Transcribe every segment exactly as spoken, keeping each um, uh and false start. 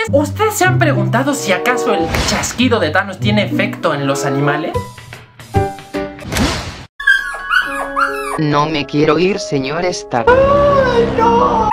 ¿Ustedes se han preguntado si acaso el chasquido de Thanos tiene efecto en los animales? No me quiero ir, señor Stark. ¡Ay, no!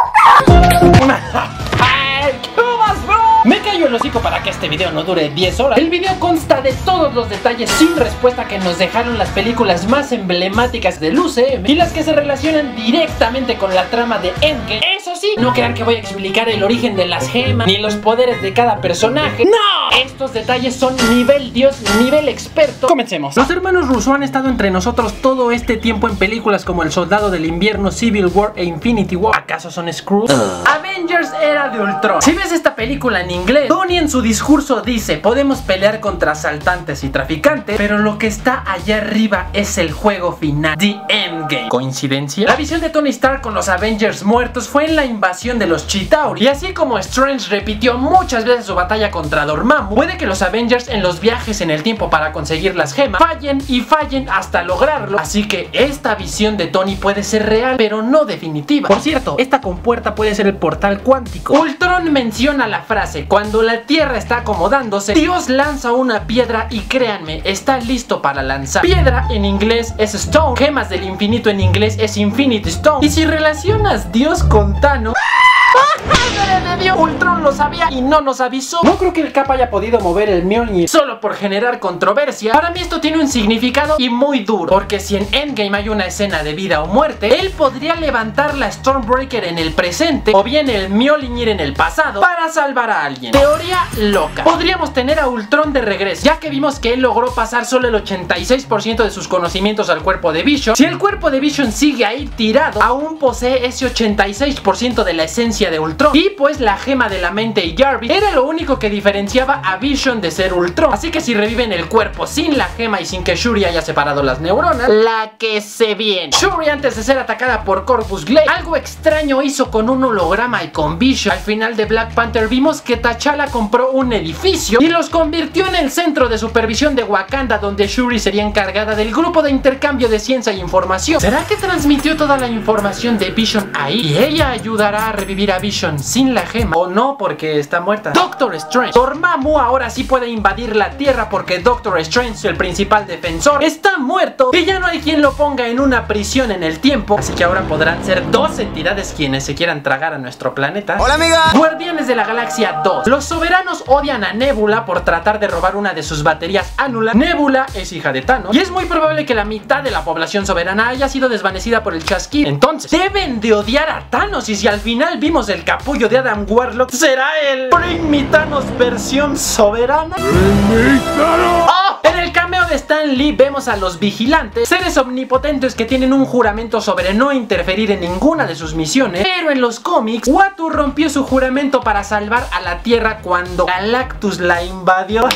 Me callo el hocico para que este video no dure diez horas. El video consta de todos los detalles sin respuesta que nos dejaron las películas más emblemáticas del U C M y las que se relacionan directamente con la trama de Endgame. Eso sí, no crean que voy a explicar el origen de las gemas ni los poderes de cada personaje. ¡No! Estos detalles son nivel dios, nivel experto. Comencemos. Los hermanos Russo han estado entre nosotros todo este tiempo en películas como El Soldado del Invierno, Civil War e Infinity War. ¿Acaso son Skrulls? Uh. Avengers Era de Ultron. Si ves esta película en inglés, Tony en su discurso dice: podemos pelear contra asaltantes y traficantes, pero lo que está allá arriba es el juego final, The Endgame. ¿Coincidencia? La visión de Tony Stark con los Avengers muertos fue en la invasión de los Chitauri, y así como Strange repitió muchas veces su batalla contra Dormammu, puede que los Avengers en los viajes en el tiempo para conseguir las gemas fallen y fallen hasta lograrlo, así que esta visión de Tony puede ser real, pero no definitiva. Por cierto, esta compuerta puede ser el portal cuántico. Ultron menciona la frase: cuando la Tierra está acomodándose, Dios lanza una piedra y créanme, está listo para lanzar. Piedra en inglés es Stone, gemas del infinito en inglés es Infinity Stone, y si relacionas Dios con Thanos... ¡Madre de Dios! Ultron lo sabía y no nos avisó. No creo que el Cap haya podido mover el Mjolnir solo por generar controversia. Para mí esto tiene un significado y muy duro, porque si en Endgame hay una escena de vida o muerte, él podría levantar la Stormbreaker en el presente o bien el Mjolnir en el pasado para salvar a alguien. Teoría loca. Podríamos tener a Ultron de regreso, ya que vimos que él logró pasar solo el ochenta y seis por ciento de sus conocimientos al cuerpo de Vision. Si el cuerpo de Vision sigue ahí tirado, aún posee ese ochenta y seis por ciento de la esencia de Ultron, y pues la gema de la mente y Jarvis era lo único que diferenciaba a Vision de ser Ultron. Así que si reviven el cuerpo sin la gema y sin que Shuri haya separado las neuronas, la que se viene. Shuri, antes de ser atacada por Corvus Glaive, algo extraño hizo con un holograma y con Vision. Al final de Black Panther vimos que T'Challa compró un edificio y los convirtió en el centro de supervisión de Wakanda, donde Shuri sería encargada del grupo de intercambio de ciencia e información. ¿Será que transmitió toda la información de Vision ahí y ella ayudará a revivir a Vision sin la gema? O no, porque está muerta. Doctor Strange. Dormammu ahora sí puede invadir la Tierra porque Doctor Strange, el principal defensor, está muerto y ya no hay quien lo ponga en una prisión en el tiempo. Así que ahora podrán ser dos entidades quienes se quieran tragar a nuestro planeta. ¡Hola, amiga! Guardianes de la Galaxia dos. Los soberanos odian a Nebula por tratar de robar una de sus baterías Anula. Nebula es hija de Thanos y es muy probable que la mitad de la población soberana haya sido desvanecida por el chasquido. Entonces, deben de odiar a Thanos, y si al final vimos el capullo de Adam Warlock, ¿será el Bring Me Thanos versión soberana? Bring me Thanos. ¡Oh! En el cameo de Stan Lee vemos a los vigilantes, seres omnipotentes que tienen un juramento sobre no interferir en ninguna de sus misiones, pero en los cómics, Uatu rompió su juramento para salvar a la Tierra cuando Galactus la invadió.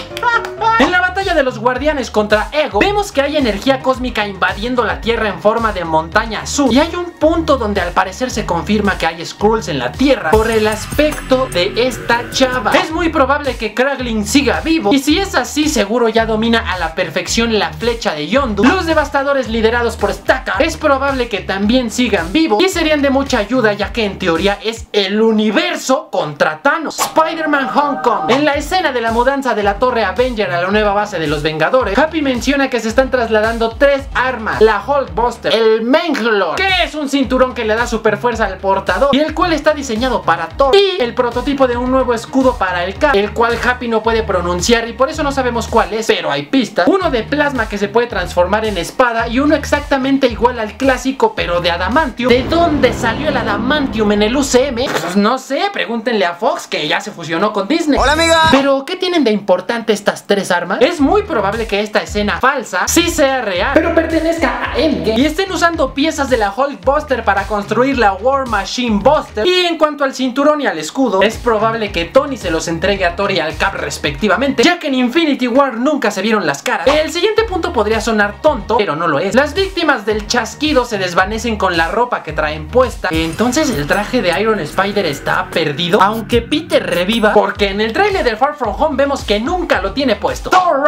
En la batalla de los guardianes contra Ego, vemos que hay energía cósmica invadiendo la Tierra en forma de montaña azul, y hay un punto donde al parecer se confirma que hay Skrulls en la Tierra por el aspecto de esta chava. Es muy probable que Kraglin siga vivo, y si es así, seguro ya domina a la perfección la flecha de Yondu. Los devastadores liderados por Stacker es probable que también sigan vivos y serían de mucha ayuda, ya que en teoría es el universo contra Thanos. Spider-Man Homecoming. En la escena de la mudanza de la Torre Avenger a la nueva base de los Vengadores, Happy menciona que se están trasladando tres armas: la Hulkbuster, el Manglord, que es un cinturón que le da super fuerza al portador y el cual está diseñado para Thor, y el prototipo de un nuevo escudo para el Cap, el cual Happy no puede pronunciar y por eso no sabemos cuál es, pero hay pistas. Uno de plasma que se puede transformar en espada y uno exactamente igual al clásico pero de adamantium. ¿De dónde salió el adamantium en el U C M? Pues no sé, pregúntenle a Fox, que ya se fusionó con Disney. ¡Hola, amiga! Pero ¿qué tienen de importante estas tres armas? Es muy probable que esta escena falsa sí sea real, pero pertenezca a Endgame y estén usando piezas de la Hulkbuster para construir la War Machine Buster. Y en cuanto al cinturón y al escudo, es probable que Tony se los entregue a Thor y al Cap respectivamente, ya que en Infinity War nunca se vieron las caras. El siguiente punto podría sonar tonto, pero no lo es. Las víctimas del chasquido se desvanecen con la ropa que traen puesta. Entonces el traje de Iron Spider está perdido, aunque Peter reviva, porque en el trailer de Far From Home vemos que nunca lo tiene puesto. Thor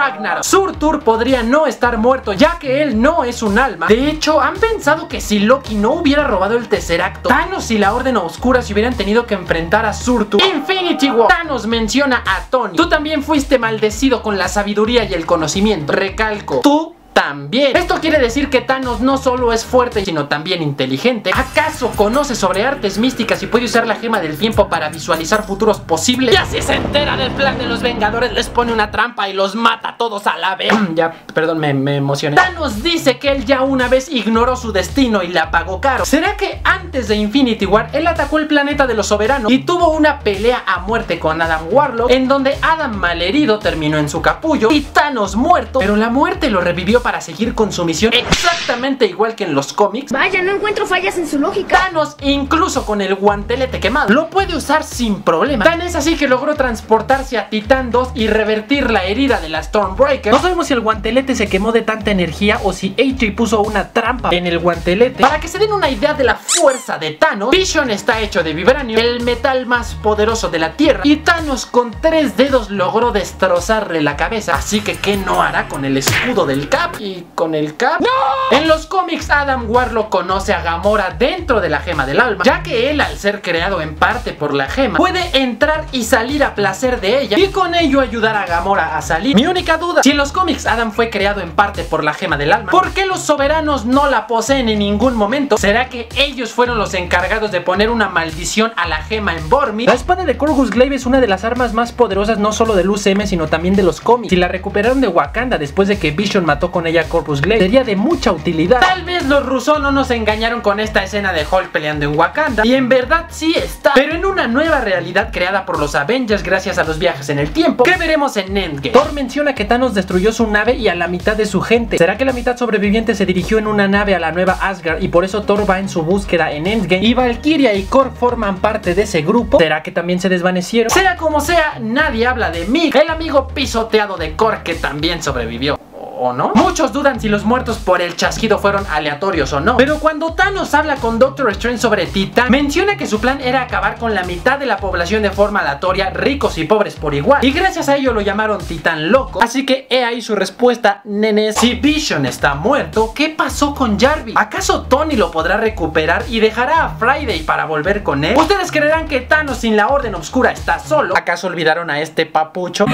Ragnarok. Surtur podría no estar muerto, ya que él no es un alma. De hecho, han pensado que si Loki no hubiera robado el Tesseracto, Thanos y la Orden Oscura se hubieran tenido que enfrentar a Surtur. Infinity War. Thanos menciona a Tony. Tú también fuiste maldecido con la sabiduría y el conocimiento. Recalco, tú también. Esto quiere decir que Thanos no solo es fuerte, sino también inteligente. ¿Acaso conoce sobre artes místicas y puede usar la gema del tiempo para visualizar futuros posibles? Y así se entera del plan de los Vengadores, les pone una trampa y los mata a todos a la vez. Ya, perdón, me, me emocioné. Thanos dice que él ya una vez ignoró su destino y la pagó caro. ¿Será que antes de Infinity War, él atacó el planeta de los soberanos y tuvo una pelea a muerte con Adam Warlock, en donde Adam malherido terminó en su capullo y Thanos muerto, pero la muerte lo revivió para seguir con su misión exactamente igual que en los cómics? Vaya, no encuentro fallas en su lógica. Thanos, incluso con el guantelete quemado, lo puede usar sin problema. Tan es así que logró transportarse a Titán dos y revertir la herida de la Stormbreaker. No sabemos si el guantelete se quemó de tanta energía o si A J puso una trampa en el guantelete. Para que se den una idea de la fuerza de Thanos, Vision está hecho de vibranio, el metal más poderoso de la Tierra, y Thanos con tres dedos logró destrozarle la cabeza. Así que ¿qué no hará con el escudo del Cap? ¿Y con el Cap? ¡No! En los cómics, Adam Warlock conoce a Gamora dentro de la gema del alma, ya que él, al ser creado en parte por la gema, puede entrar y salir a placer de ella y con ello ayudar a Gamora a salir. Mi única duda, si en los cómics Adam fue creado en parte por la gema del alma, ¿por qué los soberanos no la poseen en ningún momento? ¿Será que ellos fueron los encargados de poner una maldición a la gema en Vormir? La espada de Corvus Glaive es una de las armas más poderosas no solo del U C M sino también de los cómics. Si la recuperaron de Wakanda después de que Vision mató con ella a Corvus Glaive, sería de mucha utilidad. Tal vez los Russo no nos engañaron con esta escena de Hulk peleando en Wakanda, y en verdad sí está, pero en una nueva realidad creada por los Avengers gracias a los viajes en el tiempo que veremos en Endgame. Thor menciona que Thanos destruyó su nave y a la mitad de su gente. ¿Será que la mitad sobreviviente se dirigió en una nave a la nueva Asgard y por eso Thor va en su búsqueda en Endgame y Valkyria y Korg forman parte de ese grupo? ¿Será que también se desvanecieron? Sea como sea, nadie habla de Mick, el amigo pisoteado de Korg que también sobrevivió. ¿O no? Muchos dudan si los muertos por el chasquido fueron aleatorios o no, pero cuando Thanos habla con Doctor Strange sobre Titán, menciona que su plan era acabar con la mitad de la población de forma aleatoria, ricos y pobres por igual, y gracias a ello lo llamaron Titán Loco. Así que he ahí su respuesta, nenes. Si Vision está muerto, ¿qué pasó con Jarvis? ¿Acaso Tony lo podrá recuperar y dejará a Friday para volver con él? ¿Ustedes creerán que Thanos sin la Orden Oscura está solo? ¿Acaso olvidaron a este papucho?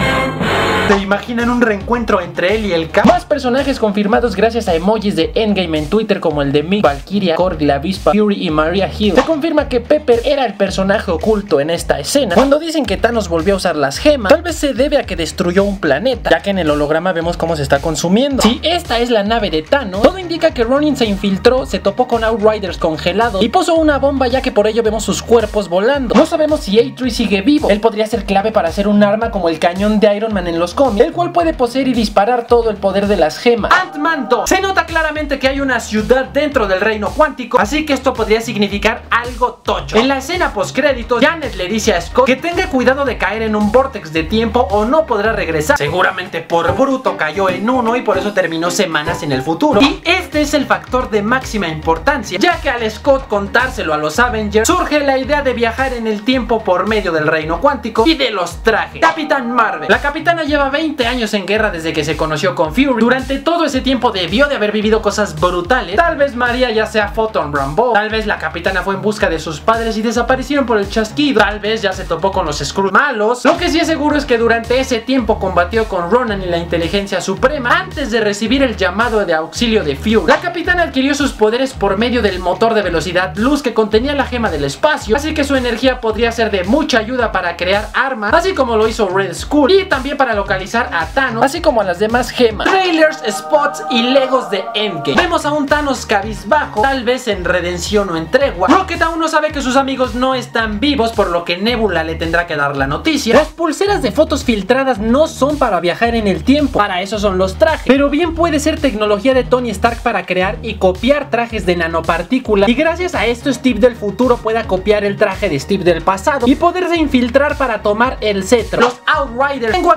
¿Se imaginan un reencuentro entre él y el Cap? Más personajes confirmados gracias a emojis de Endgame en Twitter como el de Mick, Valkyria, Korg, la avispa, Fury y Maria Hill. Se confirma que Pepper era el personaje oculto en esta escena. Cuando dicen que Thanos volvió a usar las gemas, tal vez se debe a que destruyó un planeta, ya que en el holograma vemos cómo se está consumiendo. Si esta es la nave de Thanos, todo indica que Ronin se infiltró, se topó con Outriders congelados y puso una bomba, ya que por ello vemos sus cuerpos volando. No sabemos si A tres sigue vivo. Él podría ser clave para hacer un arma como el cañón de Iron Man en los cómics, el cual puede poseer y disparar todo el poder de las gemas. Ant-Man dos. Se nota claramente que hay una ciudad dentro del reino cuántico, así que esto podría significar algo tocho. En la escena postcréditos, Janet le dice a Scott que tenga cuidado de caer en un vortex de tiempo o no podrá regresar. Seguramente por bruto cayó en uno y por eso terminó semanas en el futuro. Y este es el factor de máxima importancia, ya que al Scott contárselo a los Avengers, surge la idea de viajar en el tiempo por medio del reino cuántico y de los trajes. Capitán Marvel. La capitana lleva veinte años en guerra desde que se conoció con Fury. Durante todo ese tiempo debió de haber vivido cosas brutales. Tal vez María ya sea Photon Rambeau, tal vez la capitana fue en busca de sus padres y desaparecieron por el chasquido, tal vez ya se topó con los Skrulls malos. Lo que sí es seguro es que durante ese tiempo combatió con Ronan y la inteligencia suprema antes de recibir el llamado de auxilio de Fury. La capitana adquirió sus poderes por medio del motor de velocidad luz que contenía la gema del espacio, así que su energía podría ser de mucha ayuda para crear armas, así como lo hizo Red Skull, y también para localizar a Thanos, así como a las demás gemas. Trailers, spots y legos de Endgame. Vemos a un Thanos cabizbajo, tal vez en redención o en tregua. Rocket aún no sabe que sus amigos no están vivos, por lo que Nebula le tendrá que dar la noticia. Las pulseras de fotos filtradas no son para viajar en el tiempo, para eso son los trajes, pero bien puede ser tecnología de Tony Stark para crear y copiar trajes de nanopartícula, y gracias a esto Steve del futuro pueda copiar el traje de Steve del pasado y poderse infiltrar para tomar el cetro. Los Outriders en Wakanda seguro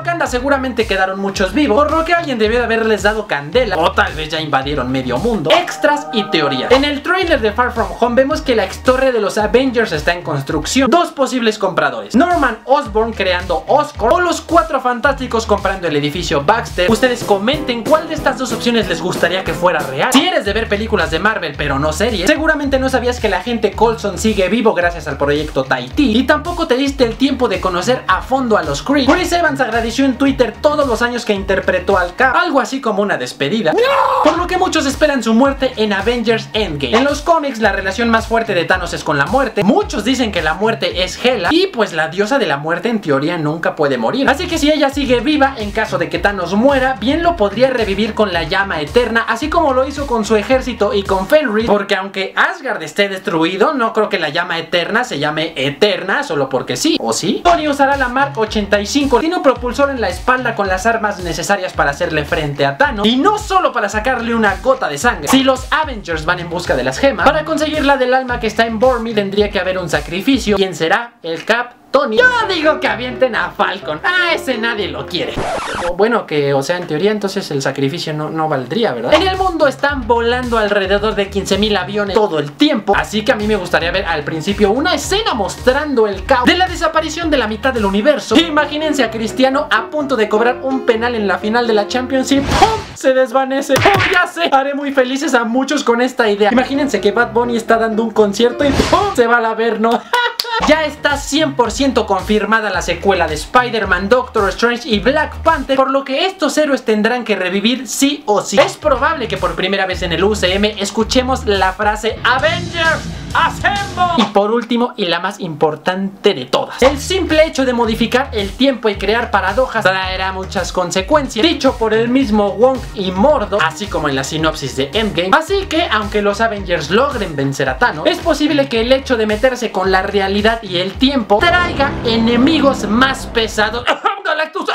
seguramente quedaron muchos vivos, por lo que alguien debió de haberles dado candela, o tal vez ya invadieron medio mundo. Extras y teorías. En el trailer de Far From Home vemos que la historia de los Avengers está en construcción. Dos posibles compradores: Norman Osborn creando Oscorp o los Cuatro Fantásticos comprando el edificio Baxter. Ustedes comenten cuál de estas dos opciones les gustaría que fuera real. Si eres de ver películas de Marvel pero no series, seguramente no sabías que el agente Coulson sigue vivo gracias al proyecto Tahiti, y tampoco te diste el tiempo de conocer a fondo a los Kree. Chris Evans agradeció en Twitter todos los años que interpretó al Cap, algo así como una despedida, ¡no!, por lo que muchos esperan su muerte en Avengers Endgame. En los cómics la relación más fuerte de Thanos es con la muerte. Muchos dicen que la muerte es Hela, y pues la diosa de la muerte en teoría nunca puede morir, así que si ella sigue viva, en caso de que Thanos muera, bien lo podría revivir con la llama eterna, así como lo hizo con su ejército y con Fenris, porque aunque Asgard esté destruido, no creo que la llama eterna se llame eterna solo porque sí, ¿o sí? Tony usará la Mark ochenta y cinco, tiene un propulsor en la espalda con las armas necesarias para hacerle frente a Thanos, y no solo para sacarle una gota de sangre. Si los Avengers van en busca de las gemas, para conseguir la del alma que está en Bormir tendría que haber un sacrificio. ¿Quién será? ¿El Cap? Tony. Yo digo que avienten a Falcon. A ese nadie lo quiere. O bueno, que, o sea, en teoría entonces el sacrificio no, no valdría, ¿verdad? En el mundo están volando alrededor de quince mil aviones todo el tiempo, así que a mí me gustaría ver al principio una escena mostrando el caos de la desaparición de la mitad del universo. Imagínense a Cristiano a punto de cobrar un penal en la final de la Championship. ¡Pum! Se desvanece. ¡Oh, ya sé! Haré muy felices a muchos con esta idea. Imagínense que Bad Bunny está dando un concierto y ¡pum! Se va al averno. Ya está cien por ciento confirmada la secuela de Spider-Man, Doctor Strange y Black Panther, por lo que estos héroes tendrán que revivir sí o sí. Es probable que por primera vez en el U C M escuchemos la frase Avengers Assemble. Y por último, y la más importante de todas, el simple hecho de modificar el tiempo y crear paradojas traerá muchas consecuencias, dicho por el mismo Wong y Mordo, así como en la sinopsis de Endgame. Así que, aunque los Avengers logren vencer a Thanos, es posible que el hecho de meterse con la realidad y el tiempo traiga enemigos más pesados. Galactus,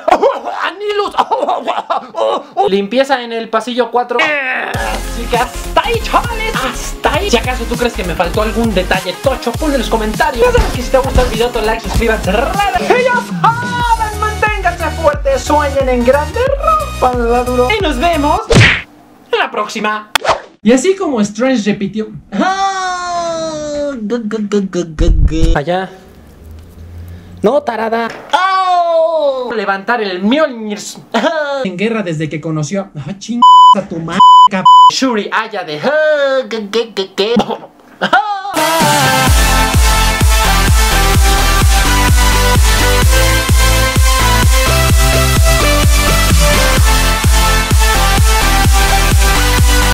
Anilus, limpieza en el pasillo cuatro. Así que hasta ahí, chavales, hasta ahí. Si acaso tú crees que me faltó algún detalle tocho, ponlo en los comentarios. Ya sabes que si te gusta el video, te like, suscríbanse, y ya saben, manténganse fuertes, sueñen en grande, rompanla duro, y nos vemos en la próxima. Y así como Strange repitió allá. No, tarada. ¡Oh! Levantar el Mjolnir. En guerra desde que conoció. Ah, ching a tu madre. Shuri Aya de.